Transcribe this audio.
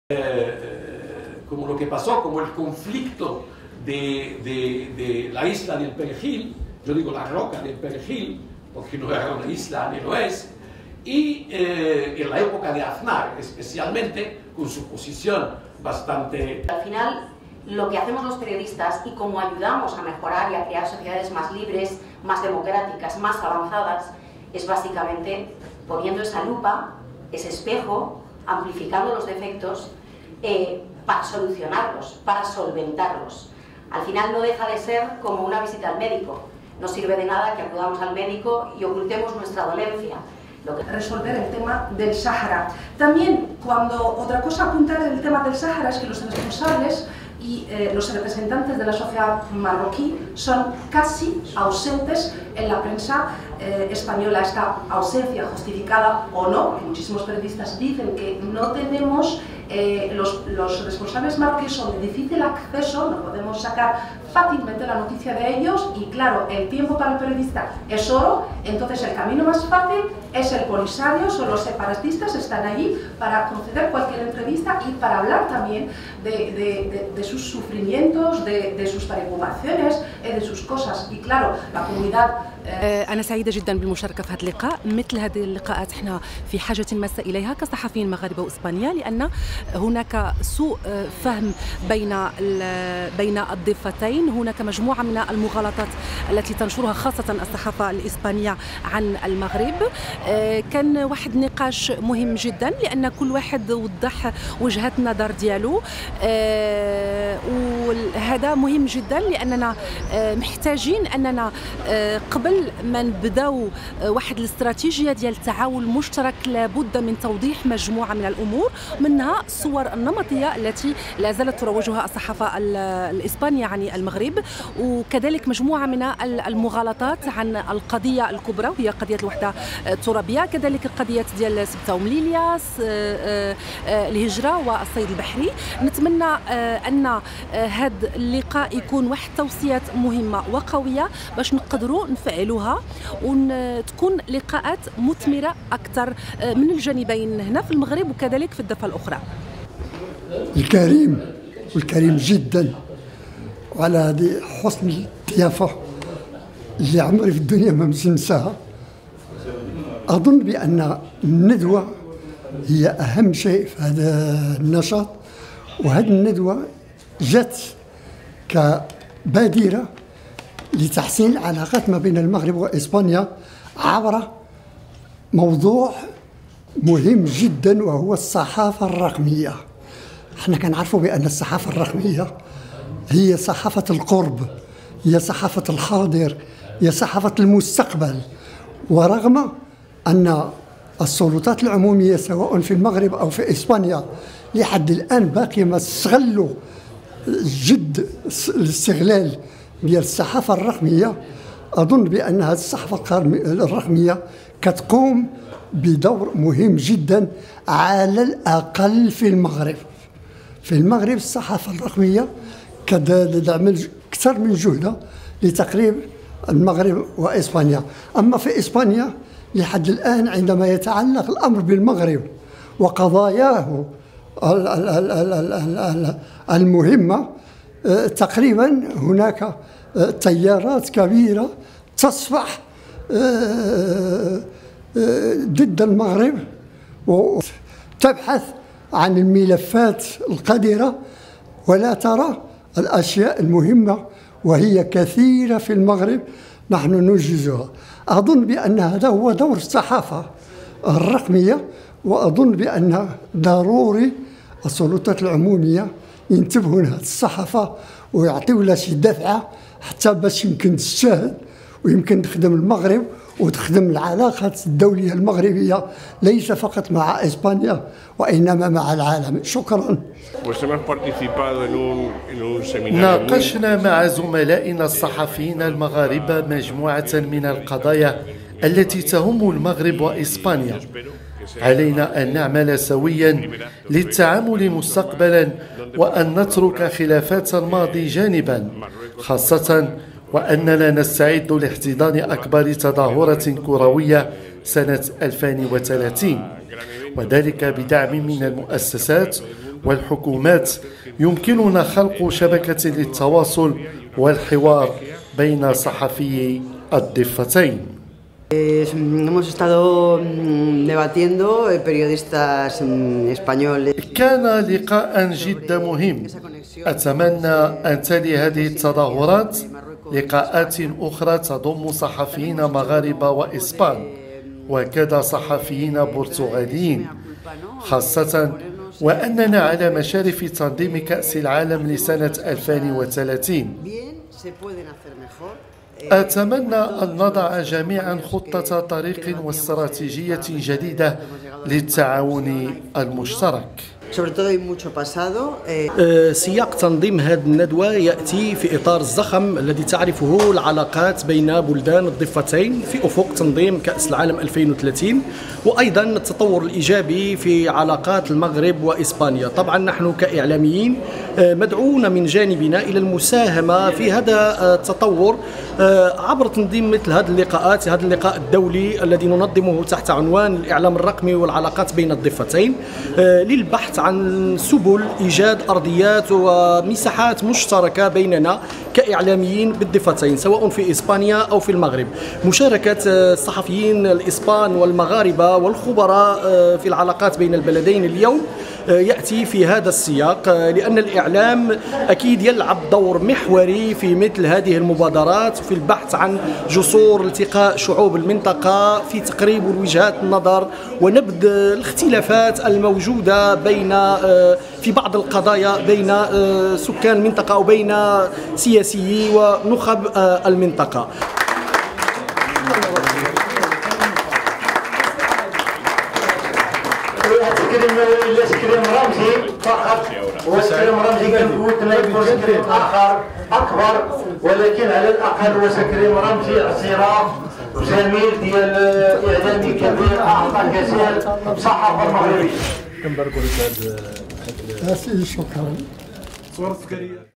como lo que pasó, como el conflicto de la isla del Perejil, yo digo la roca del Perejil, porque no era una isla ni lo es, y en la época de Aznar, especialmente, con su posición bastante... Al final, lo que hacemos los periodistas y cómo ayudamos a mejorar y a crear sociedades más libres, más democráticas, más avanzadas, es básicamente poniendo esa lupa, ese espejo, amplificando los defectos para solucionarlos, para solventarlos. Al final no deja de ser como una visita al médico. No sirve de nada que acudamos al médico y ocultemos nuestra dolencia. Resolver el tema del Sáhara. También, cuando otra cosa apuntar el tema del Sáhara es que los responsables y los representantes de la sociedad marroquí son casi ausentes en la prensa española. Esta ausencia justificada o no, porque muchísimos periodistas dicen que no tenemos, los responsables marroquíes son de difícil acceso, no podemos sacar fácilmente la noticia de ellos y claro, el tiempo para el periodista es oro, entonces el camino más fácil es el Polisario, son los separatistas, están allí para conceder cualquier entrevista y para hablar también de sus sufrimientos, de sus preocupaciones, de sus cosas. Y claro, la comunidad أنا سعيدة جدا بالمشاركة في هذا اللقاء. مثل هذه اللقاءات احنا في حاجة ماسة إليها كصحفيين مغاربة وإسبانيا، لأن هناك سوء فهم بين الضفتين. هناك مجموعة من المغالطات التي تنشرها خاصة الصحافة الإسبانية عن المغرب. كان واحد نقاش مهم جدا لأن كل واحد وضح وجهة النظر ديالو، وهذا مهم جدا لأننا محتاجين أننا قبل ما نبداو واحد الاستراتيجيه ديال التعاون المشترك لابد من توضيح مجموعه من الامور، منها الصور النمطيه التي لا زالت تروجها الصحافه الاسبانيه عن المغرب، وكذلك مجموعه من المغالطات عن القضيه الكبرى وهي قضيه الوحده الترابيه، كذلك القضيات ديال سبته ومليليا، الهجره والصيد البحري. نتمنى ان هذا اللقاء يكون واحد توصيات مهمه وقويه باش نقدروا نفعلوها وتكون لقاءات مثمرة أكثر من الجانبين هنا في المغرب وكذلك في الضفة الأخرى. الكريم جدا، وعلى هذه حسن الضيافة اللي عمري في الدنيا ما ننساها. أظن بأن الندوة هي أهم شيء في هذا النشاط، وهذه الندوة جت كبادرة لتحسين العلاقات ما بين المغرب وإسبانيا عبر موضوع مهم جدا وهو الصحافة الرقمية. احنا كنعرفوا بأن الصحافة الرقمية هي صحافة القرب، هي صحافة الحاضر، هي صحافة المستقبل. ورغم أن السلطات العمومية سواء في المغرب أو في إسبانيا لحد الآن باقي ما استغلوا جد الاستغلال ديال الصحافة الرقمية، أظن بأن هذه الصحافة الرقمية كتقوم بدور مهم جدا على الأقل في المغرب. في المغرب الصحافة الرقمية كتعمل أكثر من جهدها لتقريب المغرب وإسبانيا. أما في إسبانيا لحد الآن عندما يتعلق الأمر بالمغرب وقضاياه المهمة تقريبا هناك تيارات كبيرة تصفح ضد المغرب وتبحث عن الملفات القذرة ولا ترى الأشياء المهمة، وهي كثيرة في المغرب نحن ننجزها. أظن بأن هذا هو دور الصحافة الرقمية، وأظن بأن ضروري السلطات العمومية ينتبهوا لهذه الصحافة ويعطيوا لها شي دفعة حتى باش يمكن تجتهد ويمكن تخدم المغرب وتخدم العلاقات الدولية المغربية ليس فقط مع إسبانيا وإنما مع العالم. شكرا. ناقشنا مع زملائنا الصحفيين المغاربة مجموعة من القضايا التي تهم المغرب وإسبانيا. علينا أن نعمل سويا للتعامل مستقبلا وأن نترك خلافات الماضي جانبا، خاصة وأننا نستعد لاحتضان أكبر تظاهرة كروية سنة 2030، وذلك بدعم من المؤسسات والحكومات يمكننا خلق شبكة للتواصل والحوار بين صحفيي الضفتين. Hemos estado debatiendo periodistas españoles. كان لقاء جدا مهم. أتمنى أن تلي هذه التظاهرات لقاءات أخرى تضم صحفيين مغاربة وإسبان وكذا صحفيين برتغاليين، خاصة وأننا على مشارف تنظيم كأس العالم لسنة 2030. أتمنى أن نضع جميعا خطة طريق واستراتيجية جديدة للتعاون المشترك. سياق تنظيم هذه الندوة يأتي في إطار الزخم الذي تعرفه العلاقات بين بلدان الضفتين في أفق تنظيم كأس العالم 2030، وأيضا التطور الإيجابي في علاقات المغرب وإسبانيا. طبعا نحن كإعلاميين مدعوون من جانبنا إلى المساهمة في هذا التطور عبر تنظيم مثل هذه اللقاءات، هذا اللقاء الدولي الذي ننظمه تحت عنوان الإعلام الرقمي والعلاقات بين الضفتين للبحث عن سبل إيجاد أرضيات ومساحات مشتركة بيننا كإعلاميين بالضفتين سواء في إسبانيا أو في المغرب. مشاركة الصحفيين الإسبان والمغاربة والخبراء في العلاقات بين البلدين اليوم يأتي في هذا السياق، لأن الإعلام أكيد يلعب دور محوري في مثل هذه المبادرات في البحث عن جسور التقاء شعوب المنطقة في تقريب وجهات النظر ونبذ الاختلافات الموجودة بين في بعض القضايا بين سكان المنطقة أو بين سياسيي ونخب المنطقة. سكريم رمزي فقط، وسكريم رمزي كنفوتنا يكون سكريم اخر اكبر، ولكن على الاقل هو سكريم رمزي اعتراف جميل ديال اعلامي كبير اعطى كثير الصحافه المغربيه. كنباركوا لك هذا. شكرا. صورة سكريه.